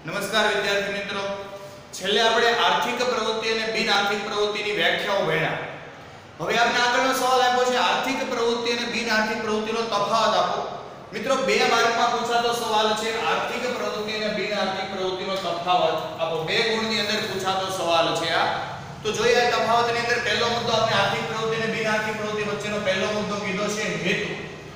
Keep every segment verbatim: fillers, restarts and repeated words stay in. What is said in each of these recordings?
નમસ્કાર વિદ્યાર્થી મિત્રો, છેલ્લે આપણે આર્થિક પ્રવૃત્તિ અને બિન આર્થિક પ્રવૃત્તિની વ્યાખ્યાઓ ભણ્યા. હવે આપણે આગળનો સવાલ આપ્યો છે આર્થિક પ્રવૃત્તિ અને બિન આર્થિક પ્રવૃત્તિનો તફાવત આપો. મિત્રો બે માર્કમાં પૂછાતો સવાલ છે આર્થિક પ્રવૃત્તિ અને બિન આર્થિક પ્રવૃત્તિનો તફાવત આપો. બે ગુણની અંદર પૂછાતો સવાલ છે આ. તો જોઈએ આ તફાવતની અંદર પહેલો મુદ્દો આપણે આર્થિક પ્રવૃત્તિ અને બિન આર્થિક પ્રવૃત્તિ વચ્ચેનો પહેલો મુદ્દો કીધો છે હેતુ.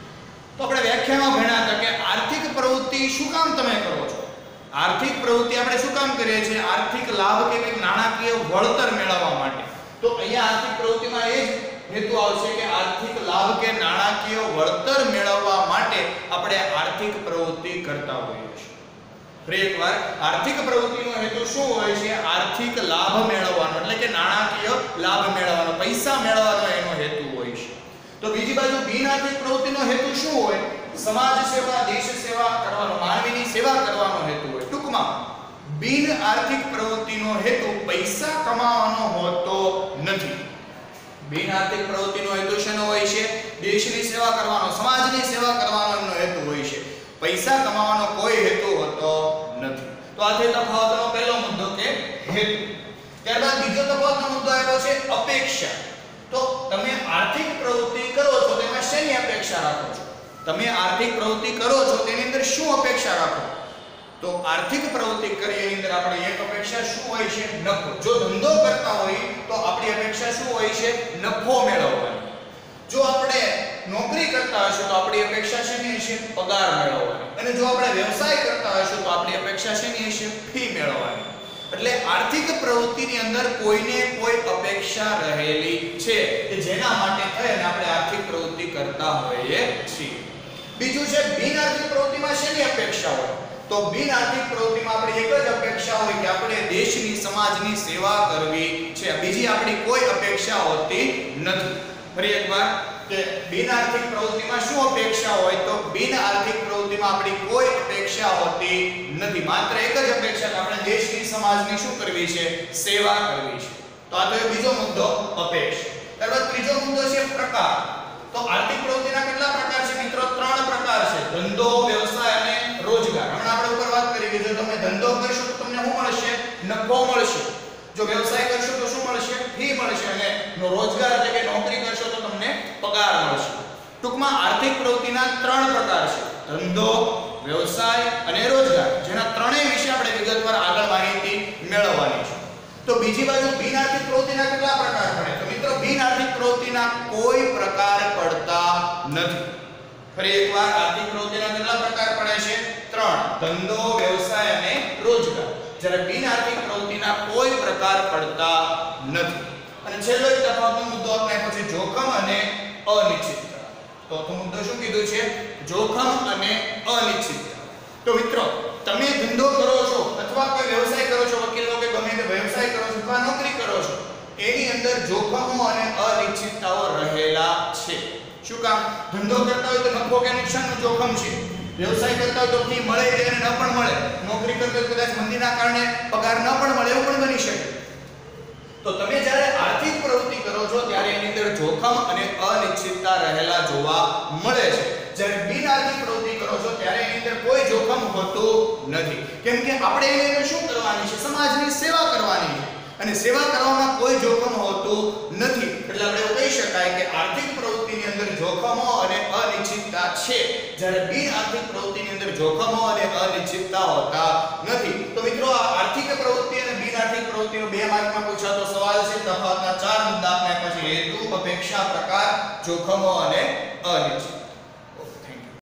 તો આપણે વ્યાખ્યામાં ભણ્યા હતા કે આર્થિક પ્રવૃત્તિ શું કામ તમે કરો છો? આર્થિક પ્રવૃત્તિ આપણે શું કામ કરીએ છીએ? આર્થિક લાભ કે કંઈક નાણાકીય વળતર મેળવવા માટે. તો અહીંયા આર્થિક પ્રવૃત્તિમાં એ જ હેતુ આવશે કે આર્થિક લાભ કે નાણાકીય વળતર મેળવવા માટે આપણે આર્થિક પ્રવૃત્તિ કરતા હોઈએ છીએ. ફરી એકવાર, આર્થિક પ્રવૃત્તિનો હેતુ શું હોય છે? આર્થિક લાભ મેળવવાનો, એટલે કે નાણાકીય લાભ મેળવવાનો, પૈસા મેળવવાનો એનો હેતુ હોય છે. તો બીજી બાજુ બિન આર્થિક પ્રવૃત્તિનો હેતુ શું હોય? સમાજ સેવા, દેશ સેવા કરવાનો, માનવીની સેવા કરવાનો હેતુ હોય. ટૂંકમાં બિન આર્થિક પ્રવૃત્તિનો હેતુ પૈસા કમાવાનો હોતો નથી. બિન આર્થિક પ્રવૃત્તિનો હેતુ શેનો હોય છે? દેશની સેવા કરવાનો, સમાજની સેવા કરવાનો એનો હેતુ હોય છે. પૈસા કમાવાનો કોઈ હેતુ હોતો નથી. તો આ છે તફાવતનો પહેલો મુદ્દો કે હેતુ. ત્યારબાદ બીજો તફાવતનો મુદ્દો આવ્યો છે અપેક્ષા. તો તમે આર્થિક પ્રવૃત્તિ કરો છો તેમાં શેની અપેક્ષા રાખો છો? તમે આર્થિક પ્રવૃત્તિ કરો છો તેની અંદર શું અપેક્ષા રાખો? તો આર્થિક પ્રવૃત્તિ કરીએ એની અંદર આપણી એક અપેક્ષા શું હોય છે? નફો. જો ધંધો કરતા હોય તો આપણી અપેક્ષા શું હોય છે? નફો મેળવવાની. જો આપણે નોકરી કરતા હશું તો આપણી અપેક્ષા શેની હશે? પગાર મેળવવાની. અને જો આપણે વ્યવસાય કરતા હશું તો આપણી અપેક્ષા શેની હશે? ફી મેળવવાની. એટલે આર્થિક પ્રવૃત્તિની અંદર કોઈને કોઈ અપેક્ષા રહેલી છે કે જેના માટે થઈને આપણે આર્થિક પ્રવૃત્તિ કરતા હોઈએ છીએ. બીજું છે બિન આર્થિક પ્રવૃત્તિમાં શેની અપેક્ષા હોય? તો બિન આર્થિક પ્રવૃત્તિમાં આપણી એક જ અપેક્ષા હોય કે આપણે દેશની, સમાજની સેવા કરવી છે. બીજી આપણી કોઈ અપેક્ષા હોતી નથી. ફરી એકવાર કે બિન આર્થિક પ્રવૃત્તિમાં શું અપેક્ષા હોય? તો બિન આર્થિક પ્રવૃત્તિમાં આપણી કોઈ અપેક્ષા હોતી નથી. માત્ર એક જ અપેક્ષા કે આપણે દેશની, સમાજની શું કરવી છે? સેવા કરવી છે. તો આ તો બીજો મુદ્દો અપેક્ષા. ત્યારબાદ ત્રીજો મુદ્દો છે પ્રકાર. તો આર્થિક પ્રવૃત્તિના કેટલા પ્રકાર છે મિત્રો? ત્રણ પ્રકાર છે: ધંધો, વ્યવસાય અને રોજગાર. હમણાં આપણે ઉપર વાત કરી કે જો તમે ધંધો કરશો તો તમને શું મળશે? નફો મળશે. જો વ્યવસાય કરશો તો શું મળશે? ફી મળશે. અને રોજગાર એટલે કે નોકરી કરશો તો તમને પગાર મળશે. ટૂંકમાં આર્થિક પ્રવૃત્તિના ત્રણ પ્રકાર છે: ધંધો, વ્યવસાય અને રોજગાર. જેના ત્રણેય વિશે આપણે વિગતવાર આગળ માહિતી મેળવવાની છે. તો બીજી બાજુ બિન આર્થિક પ્રવૃત્તિના કેટલા પ્રકાર પડે? તો મિત્રો બિન આર્થિક પ્રવૃત્તિના કોઈ પ્રકાર પડતા નથી. ફરી એકવાર, આર્થિક પ્રવૃત્તિના કેટલા પ્રકાર પડે છે? ત્રણ: ધંધો, વ્યવસાય અને રોજગાર. જ્યારે બિન આર્થિક પ્રવૃત્તિના કોઈ પ્રકાર પડતા નથી. અને છેલ્લો એક તફાવતનો મુદ્દો આપણે આપ્યો છે જોખમ અને અનિશ્ચિતતા. તો તો મુદ્દો શું કીધું છે? જોખમ અને અનિશ્ચિતતા. તો મિત્રો તમે ધંધો કરો છો અથવા કોઈ વ્યવસાય કરો છો, વકીલો કે ગમે તે વ્યવસાય કરો છો અથવા નોકરી કરો છો, એની અંદર જોખમો અને અનિશ્ચિતતાઓ રહેલા છે. શું કામ? ધંધો કરતા હોય તો નફો કે નુકસાનનું જોખમ છે. વ્યવસાય કરતા હોય તો ફી મળે કે ન પણ મળે. નોકરી કરતા હોય કદાચ મંદીના કારણે પગાર ન પણ મળે, એવું પણ બની શકે. તો તમે જ્યારે આર્થિક પ્રવૃત્તિ કરો છો ત્યારે એની અંદર જોખમ અને અનિશ્ચિતતા રહેલા જોવા મળે છે. જ્યારે બિન આર્થિક પ્રવૃત્તિ કરો છો ત્યારે એની અંદર કોઈ જોખમ હોતું નથી. કેમ કે આપણે એની અંદર શું કરવાની છે? સમાજની સેવા કરવાની છે. અને સેવા કરવામાં કોઈ જોખમ હોતું નથી. એટલે આપણે એવું કહી શકાય કે આર્થિક પ્રવૃત્તિની અંદર જોખમો અને અનિશ્ચિતતા છે, જ્યારે બિન આર્થિક પ્રવૃત્તિની અંદર જોખમો અને અનિશ્ચિતતા હોતા નથી. તો મિત્રો આ આર્થિક પ્રવૃત્તિ અને બિન આર્થિક પ્રવૃત્તિનો બે માર્કમાં પૂછાતો સવાલ છે. તફાવતના ચાર મુદ્દા આપણે પછી હેતુ, અપેક્ષા, પ્રકાર, જોખમો અને અનિશ્ચિતતા.